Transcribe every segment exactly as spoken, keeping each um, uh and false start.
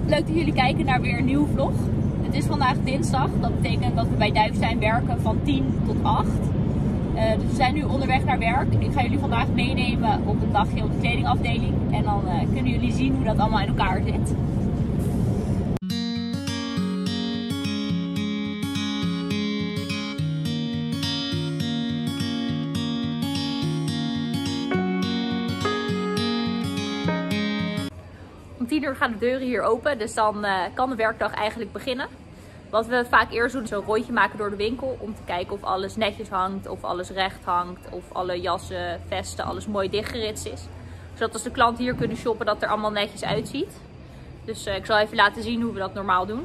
leuk dat jullie kijken naar weer een nieuwe vlog. Het is vandaag dinsdag, dat betekent dat we bij Duivestein werken van tien tot acht. Uh, dus we zijn nu onderweg naar werk. Ik ga jullie vandaag meenemen op een dagje op de kledingafdeling. En dan uh, kunnen jullie zien hoe dat allemaal in elkaar zit. Om tien uur gaan de deuren hier open, dus dan uh, kan de werkdag eigenlijk beginnen. Wat we vaak eerst doen is een rondje maken door de winkel om te kijken of alles netjes hangt, of alles recht hangt, of alle jassen, vesten, alles mooi dichtgeritst is. Zodat als de klanten hier kunnen shoppen dat het er allemaal netjes uitziet. Dus uh, ik zal even laten zien hoe we dat normaal doen.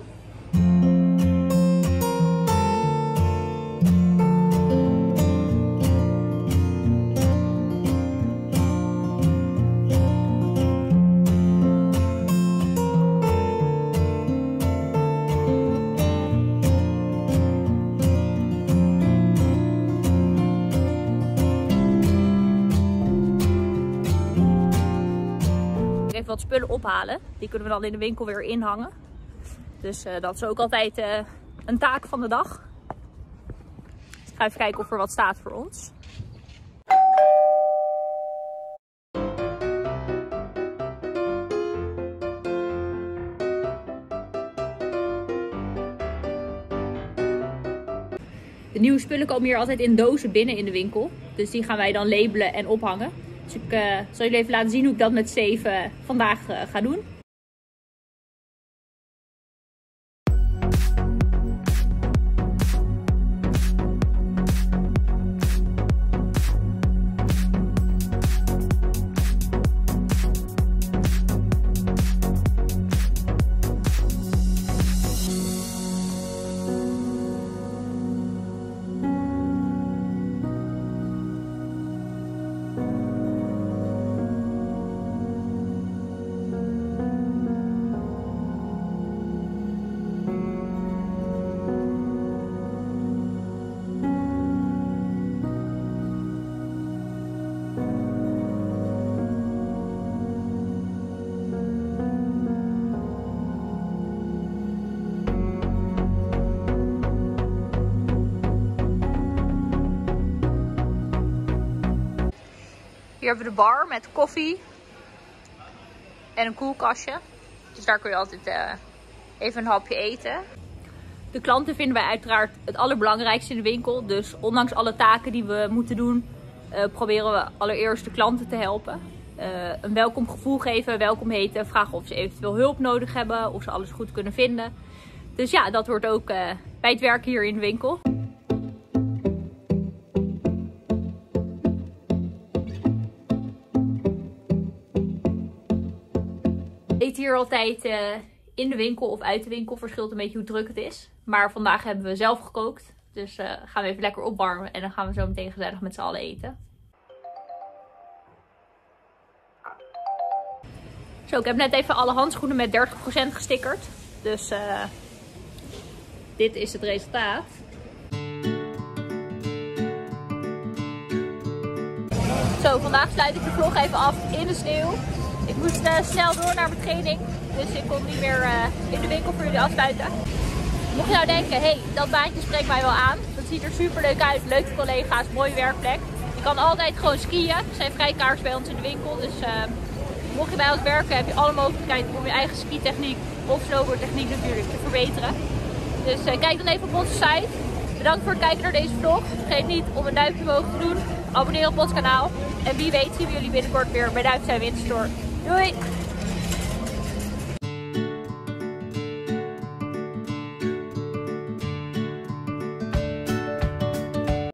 Even wat spullen ophalen. Die kunnen we dan in de winkel weer inhangen. Dus uh, dat is ook altijd uh, een taak van de dag. Dus ik ga even kijken of er wat staat voor ons. De nieuwe spullen komen hier altijd in dozen binnen in de winkel. Dus die gaan wij dan labelen en ophangen. Dus ik uh, zal jullie even laten zien hoe ik dat met Steve vandaag uh, ga doen. Hier hebben we de bar met koffie en een koelkastje. Dus daar kun je altijd uh, even een hapje eten. De klanten vinden wij uiteraard het allerbelangrijkste in de winkel. Dus ondanks alle taken die we moeten doen, uh, proberen we allereerst de klanten te helpen. Uh, een welkom gevoel geven, welkom heten, vragen of ze eventueel hulp nodig hebben, of ze alles goed kunnen vinden. Dus ja, dat hoort ook uh, bij het werken hier in de winkel. Ik eet hier altijd uh, in de winkel of uit de winkel. Verschilt een beetje hoe druk het is. Maar vandaag hebben we zelf gekookt. Dus uh, gaan we even lekker opwarmen. En dan gaan we zo meteen gezellig met z'n allen eten. Zo, ik heb net even alle handschoenen met dertig procent gestickerd. Dus uh, dit is het resultaat. Zo, vandaag sluit ik de vlog even af in de sneeuw. Ik moest uh, snel door naar mijn training, dus ik kon niet meer uh, in de winkel voor jullie afsluiten. Mocht je nou denken, hé, hey, dat baantje spreekt mij wel aan. Dat ziet er super leuk uit, leuke collega's, mooie werkplek. Je kan altijd gewoon skiën. Er zijn vrijkaarts bij ons in de winkel, dus uh, mocht je bij ons werken heb je alle mogelijkheden om je eigen skitechniek of snowboardtechniek natuurlijk te verbeteren. Dus uh, kijk dan even op onze site. Bedankt voor het kijken naar deze vlog. Vergeet niet om een duimpje omhoog te doen, abonneer op ons kanaal. En wie weet zien we jullie binnenkort weer bij Duivestein Winterstore. Doei!